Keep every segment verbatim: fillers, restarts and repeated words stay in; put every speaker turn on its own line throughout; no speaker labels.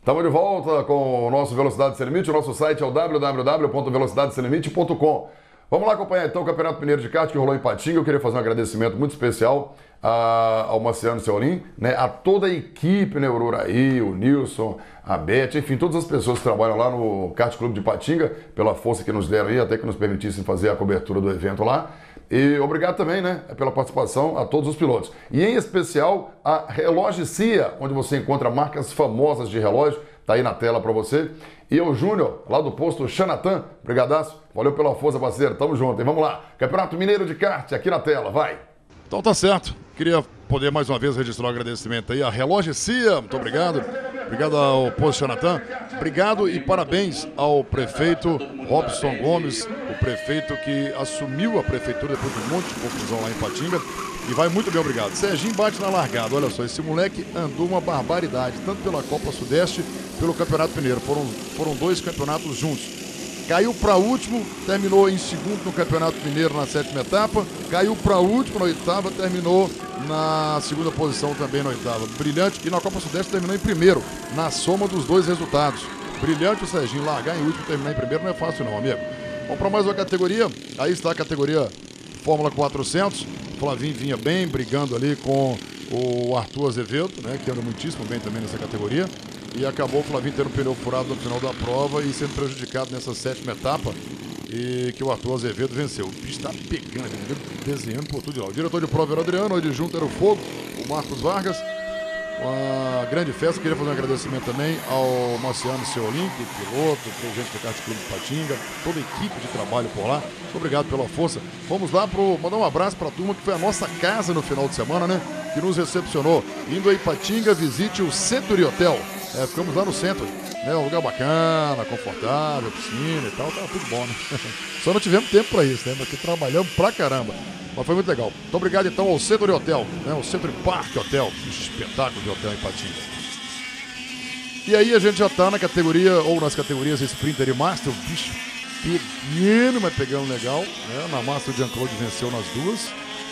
Estamos de volta com o nosso Velocidade Sem Limite. O nosso site é o w w w ponto velocidade sem limite ponto com. Vamos lá acompanhar então o Campeonato Mineiro de Kart que rolou em Patinga. Eu queria fazer um agradecimento muito especial a, ao Marciano Seolim, né, a toda a equipe, né, o Ururaí, o Nilson, a Beth, enfim, todas as pessoas que trabalham lá no Kart Clube de Patinga, pela força que nos deram aí, até que nos permitissem fazer a cobertura do evento lá. E obrigado também, né, pela participação a todos os pilotos. E em especial a Relogicia, onde você encontra marcas famosas de relógio, tá aí na tela para você. E o Júnior, lá do posto Xanatã, brigadaço, valeu pela força, parceiro, tamo junto, hein? Vamos lá, Campeonato Mineiro de Kart, aqui na tela, vai!
Então tá certo, queria poder mais uma vez registrar o um agradecimento aí à Relogicia, muito obrigado. Obrigado ao posto Xanatã, obrigado e parabéns ao prefeito Robson Gomes, o prefeito que assumiu a prefeitura depois de um monte de confusão lá em Patinga. E vai muito bem, obrigado. Serginho bate na largada, olha só, esse moleque andou uma barbaridade, tanto pela Copa Sudeste, pelo Campeonato Mineiro. Foram, foram dois campeonatos juntos. Caiu para último, terminou em segundo no Campeonato Mineiro na sétima etapa. Caiu para último na oitava, terminou na segunda posição também na oitava. Brilhante. E na Copa Sudeste terminou em primeiro, na soma dos dois resultados. Brilhante o Serginho, largar em último e terminar em primeiro não é fácil não, amigo. Vamos para mais uma categoria. Aí está a categoria Fórmula quatrocentos. Flavinho vinha bem, brigando ali com o Arthur Azevedo, né, que anda muitíssimo bem também nessa categoria. E acabou o Flavinho tendo um pneu furado no final da prova e sendo prejudicado nessa sétima etapa. E que o Arthur Azevedo venceu. O bicho está pegando, desenhando por tudo de lá. O diretor de prova era o Adriano, o adjunto era o Fogo, o Marcos Vargas. Uma grande festa, queria fazer um agradecimento também ao Marciano Seolim, que é piloto, presidente do Kart Clube de Patinga, toda a equipe de trabalho por lá. Muito obrigado pela força. Vamos lá pro, mandar um abraço para a turma que foi a nossa casa no final de semana, né? Que nos recepcionou. Indo aí Patinga, visite o Century Hotel. É, ficamos lá no centro, né? Um lugar bacana, confortável, piscina e tal, tá tudo bom, né? Só não tivemos tempo para isso, né? Porque trabalhamos pra caramba. Mas foi muito legal. Muito obrigado então ao Century Hotel, né? O Century Park Hotel, um espetáculo de hotel em Patinga. E aí a gente já tá na categoria, ou nas categorias Sprinter e Master, o bicho pequeno, mas pegando legal, né? Na Master o Jean-Claude venceu nas duas.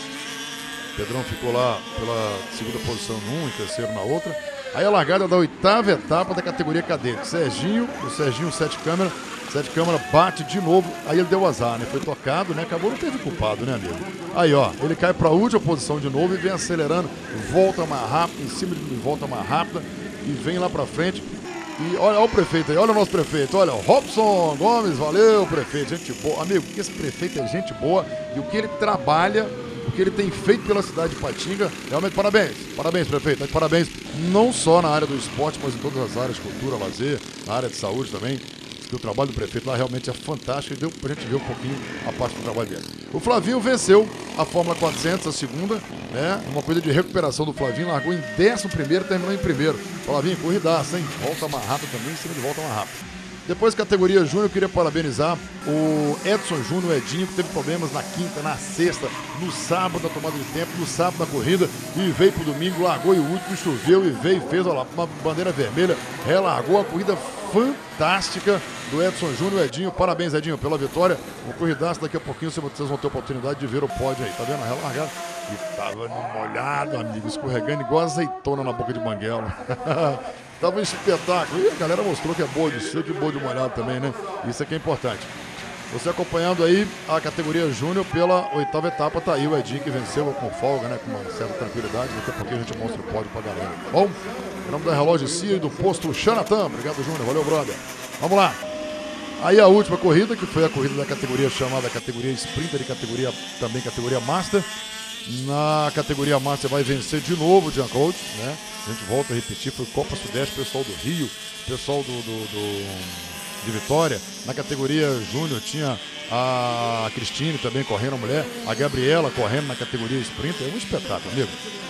Pedrão ficou lá pela segunda posição num e terceiro na outra. Aí a largada da oitava etapa da categoria cadete. Serginho, o Serginho sete câmera, sete câmera bate de novo, aí ele deu azar, né? Foi tocado, né? Acabou, não teve culpado, né, amigo? Aí, ó, ele cai para a última posição de novo e vem acelerando, volta mais rápido, em cima de mim, volta mais rápida e vem lá para frente. E olha, olha o prefeito aí, olha o nosso prefeito, olha, o Robson Gomes, valeu, prefeito, gente boa. Amigo, porque esse prefeito é gente boa e o que ele trabalha, o que ele tem feito pela cidade de Patinga, realmente parabéns, parabéns, prefeito, parabéns, não só na área do esporte, mas em todas as áreas, cultura, lazer, na área de saúde também. O trabalho do prefeito lá realmente é fantástico e deu pra gente ver um pouquinho a parte do trabalho dele. O Flavinho venceu a Fórmula quatrocentos, a segunda, né? Uma coisa de recuperação do Flavinho, largou em décimo primeiro e terminou em primeiro. Flavinho, corridaça, hein? Volta mais rápido também, em cima de volta mais rápido. Depois, categoria Júnior, eu queria parabenizar o Edson Júnior, o Edinho, que teve problemas na quinta, na sexta, no sábado na tomada de tempo, no sábado na corrida, e veio pro domingo, largou e o último choveu e veio e fez, olha lá, uma bandeira vermelha, relargou a corrida fantástica do Edson Júnior, Edinho, parabéns Edinho pela vitória, um corridaço, daqui a pouquinho vocês vão ter a oportunidade de ver o pódio aí, tá vendo a relargada? E tava molhado, amigo, escorregando igual azeitona na boca de banguela. Tava um espetáculo. E a galera mostrou que é boa de seco e boa de molhado também, né? Isso aqui é importante. Você acompanhando aí a categoria Júnior pela oitava etapa, tá aí o Edinho que venceu com folga, né? Com uma certa tranquilidade. Daqui a pouquinho a gente mostra o pódio pra galera. Tá bom? Em nome da Relogicia e do posto Xanatã. Obrigado, Júnior. Valeu, brother. Vamos lá. Aí a última corrida, que foi a corrida da categoria chamada categoria Sprinter e categoria, também categoria Master. Na categoria Master vai vencer de novo o Jean-Claude, né? A gente volta a repetir, foi Copa Sudeste, pessoal do Rio, pessoal do, do, do de Vitória. Na categoria Júnior tinha a Cristine também correndo, a mulher, a Gabriela correndo na categoria Sprinter, é um espetáculo, amigo.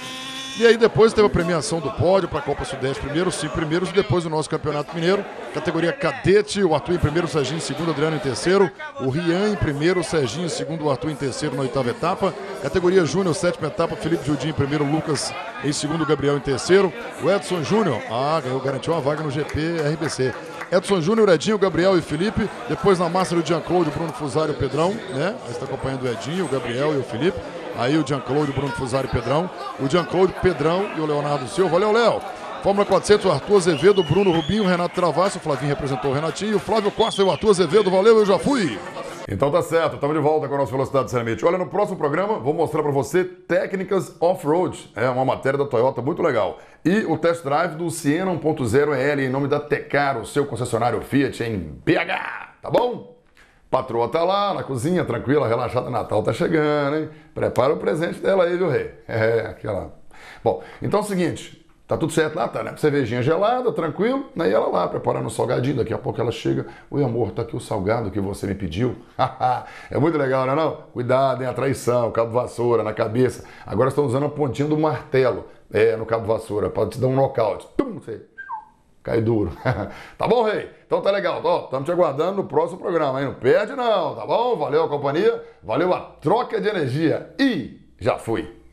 E aí depois teve a premiação do pódio para a Copa Sudeste primeiro, cinco primeiros, e depois o nosso Campeonato Mineiro, categoria cadete, o Arthur em primeiro, o Serginho em segundo, o Adriano em terceiro, o Rian em primeiro, o Serginho em segundo, o Arthur em terceiro na oitava etapa, categoria Júnior, sétima etapa, Felipe Judinho em primeiro, o Lucas em segundo, o Gabriel em terceiro, o Edson Júnior, ah, ganhou, garantiu uma vaga no G P R B C. Edson Júnior, Edinho, Gabriel e Felipe, depois na massa do Jean-Claude, Bruno Fusari e o Pedrão, né? Aí está acompanhando o Edinho, o Gabriel e o Felipe. Aí o Jean-Claude, Bruno Fusari e Pedrão. O Jean-Claude, Pedrão e o Leonardo Silva. Valeu, Léo. Fórmula quatrocentos, o Arthur Azevedo, Bruno Rubinho, Renato Travasso, o Flavinho representou o Renatinho, o Flávio Costa e o Arthur Azevedo, valeu, eu já fui.
Então tá certo, estamos de volta com a nossa Velocidade Sem Limite. Olha, no próximo programa vou mostrar para você técnicas off-road. É uma matéria da Toyota muito legal. E o test drive do Siena um ponto zero E L em nome da Tecar, o seu concessionário Fiat em B H, tá bom? Patroa tá lá na cozinha, tranquila, relaxada, Natal tá chegando, hein? Prepara o presente dela aí, viu, rei? É, aquela... Bom, então é o seguinte... Tá tudo certo lá, tá, né? Cervejinha gelada, tranquilo. Aí ela lá, preparando o salgadinho. Daqui a pouco ela chega. Oi, amor, tá aqui o salgado que você me pediu. É muito legal, não é não? Cuidado, hein? A traição, cabo vassoura na cabeça. Agora estão usando a pontinha do martelo. É, no cabo vassoura, pode te dar um nocaute. Tum, você cai duro. Tá bom, rei? Então tá legal. Ó, estamos te aguardando no próximo programa, hein? Não perde não, tá bom? Valeu a companhia, valeu a troca de energia. E já fui.